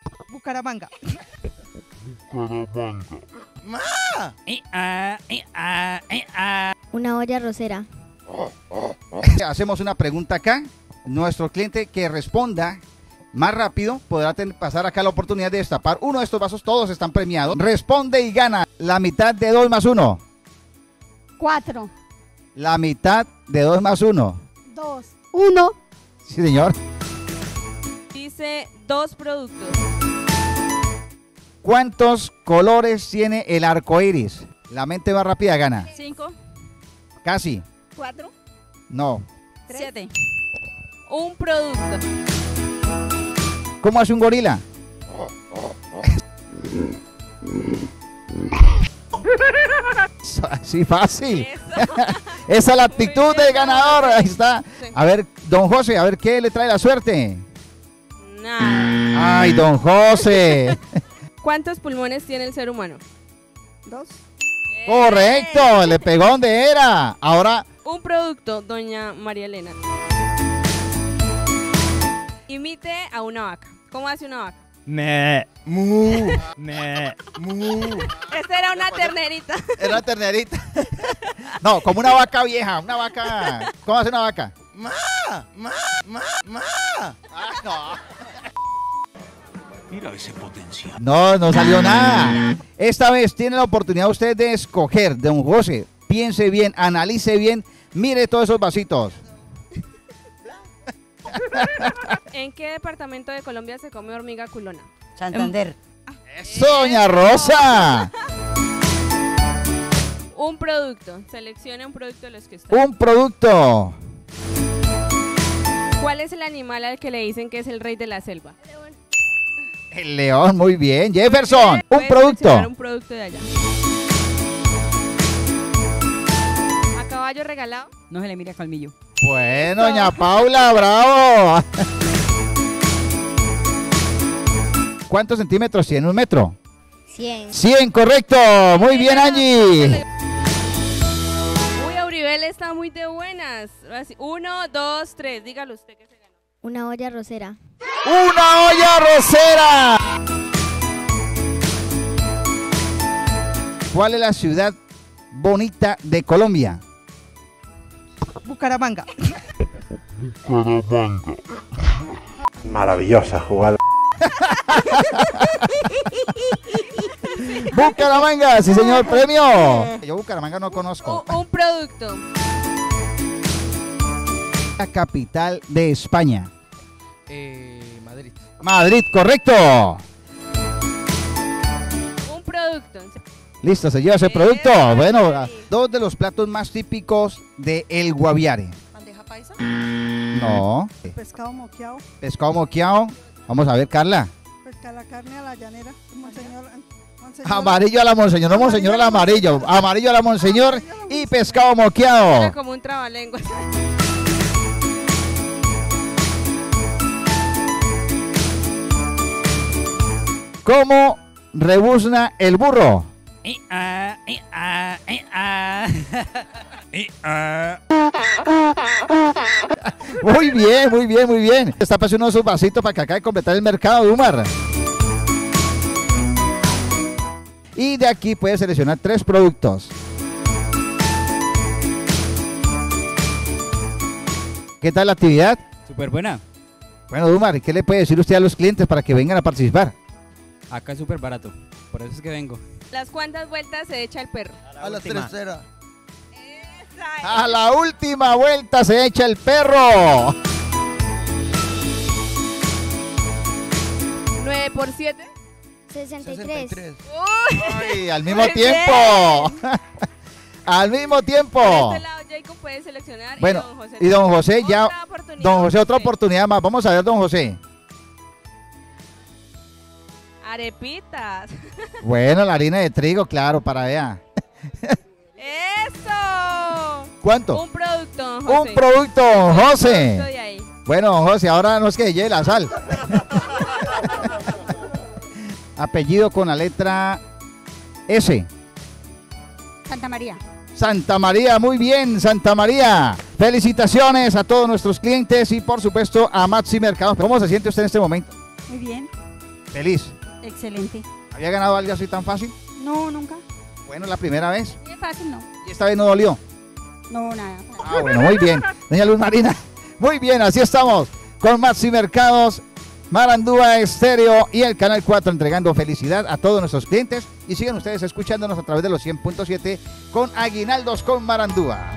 Bucaramanga. Una olla arrocera. Hacemos una pregunta acá. Nuestro cliente que responda más rápido podrá pasar acá la oportunidad de destapar uno de estos vasos. Todos están premiados. Responde y gana la mitad de 2 más 1. 4, La mitad de 2 más 1. 2, 1. Sí, señor. Dice 2 productos. ¿Cuántos colores tiene el arco iris? La mente más rápida gana. 5, Casi. 4, No. 7. Un producto. ¿Cómo hace un gorila? Así fácil. Eso. Esa es la actitud del ganador. Ahí está. Sí. A ver, don José, a ver qué le trae la suerte. Nada. Ay, don José. ¿Cuántos pulmones tiene el ser humano? 2. Correcto, le pegó donde era. Ahora, Un producto, doña María Elena. Imite a una vaca. ¿Cómo hace una vaca? Me. Mu. Me. Mu. Esta era una ternerita. era una ternerita. No, como una vaca vieja, una vaca. ¿Cómo hace una vaca? Ah, no. Mira ese potencial. No, no salió nada. Esta vez tiene la oportunidad usted de escoger, don José. Piense bien, analice bien, mire todos esos vasitos. ¿En qué departamento de Colombia se come hormiga culona? Santander. ¡Eso, doña Rosa! Un producto. Seleccione un producto de los que están. Un producto. ¿Cuál es el animal al que le dicen que es el rey de la selva? El león, muy bien. Jefferson, un Puede producto. seleccionar un producto de allá. ¿A caballo regalado? No se le mira colmillo. Bueno, doña Paula, bravo. ¿Cuántos centímetros tiene un metro? 100. 100, correcto. Muy bien, Angie. Uy, Auribel está muy de buenas. 1, 2, 3. Dígalo usted que se ganó. Una olla arrocera. ¡Una olla arrocera! ¿Cuál es la ciudad bonita de Colombia? Bucaramanga. Maravillosa jugada. Bucaramanga, sí señor, premio. Yo Bucaramanga no conozco. Un producto. La capital de España. Madrid. Madrid, correcto. Un producto. Listo, se lleva ese producto. Bueno, dos de los platos más típicos de El Guaviare. ¿Bandeja paisa? No. Pescado moqueado. Pescado moqueado. Vamos a ver, Carla. Pescar la carne a la llanera. Monseñor. Amarillo a la monseñor, no monseñor al amarillo. Amarillo a la monseñor y pescado moqueado. Era como un trabalenguas. ¿Cómo rebuzna el burro? Muy bien, muy bien, muy bien. Está pasando uno de sus vasitos para que acabe de completar el mercado, Dumar. Y de aquí puede seleccionar 3 productos. ¿Qué tal la actividad? Súper buena. Bueno, Dumar, ¿qué le puede decir usted a los clientes para que vengan a participar? Acá es súper barato. Por eso es que vengo. ¿Las cuántas vueltas se echa el perro? A la tercera. Esa es. A la última vuelta se echa el perro. 9 por 7. 63. Ay, al mismo tiempo. Al mismo tiempo. Por este lado, Jacob puede seleccionar. Bueno, y don José, y don José ya. otra oportunidad. Don José, otra oportunidad más. Vamos a ver, don José. Arepitas. Bueno, la harina de trigo, claro, para allá. ¡Eso! ¿Cuánto? Un producto, don José. Un producto, don José. Producto de ahí. Bueno, don José, ahora no es que lleve la sal. Apellido con la letra S. Santa María. Santa María, muy bien, Santa María. Felicitaciones a todos nuestros clientes y por supuesto a Maxi Mercado. ¿Cómo se siente usted en este momento? Muy bien. Feliz. Excelente. ¿Había ganado algo así tan fácil? No, nunca. Bueno, la primera vez. Muy fácil, no. ¿Y esta vez no dolió? No, nada. Ah, bueno, muy bien. Doña Luz Marina. Muy bien, así estamos con Maxi Mercados, Marandúa Estéreo y el Canal 4 entregando felicidad a todos nuestros clientes. Y sigan ustedes escuchándonos a través de los 100.7 con Aguinaldos con Marandúa.